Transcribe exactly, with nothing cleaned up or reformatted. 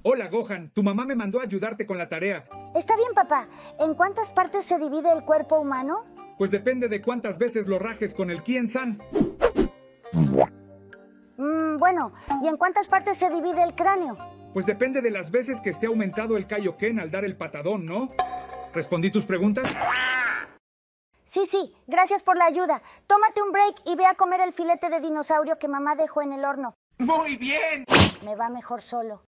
Hola, Gohan. Tu mamá me mandó a ayudarte con la tarea. Está bien, papá. ¿En cuántas partes se divide el cuerpo humano? Pues depende de cuántas veces lo rajes con el Kien-san. Mm, bueno, ¿y en cuántas partes se divide el cráneo? Pues depende de las veces que esté aumentado el Kaioken al dar el patadón, ¿no? ¿Respondí tus preguntas? Sí, sí, gracias por la ayuda. Tómate un break y ve a comer el filete de dinosaurio que mamá dejó en el horno. ¡Muy bien! Me va mejor solo.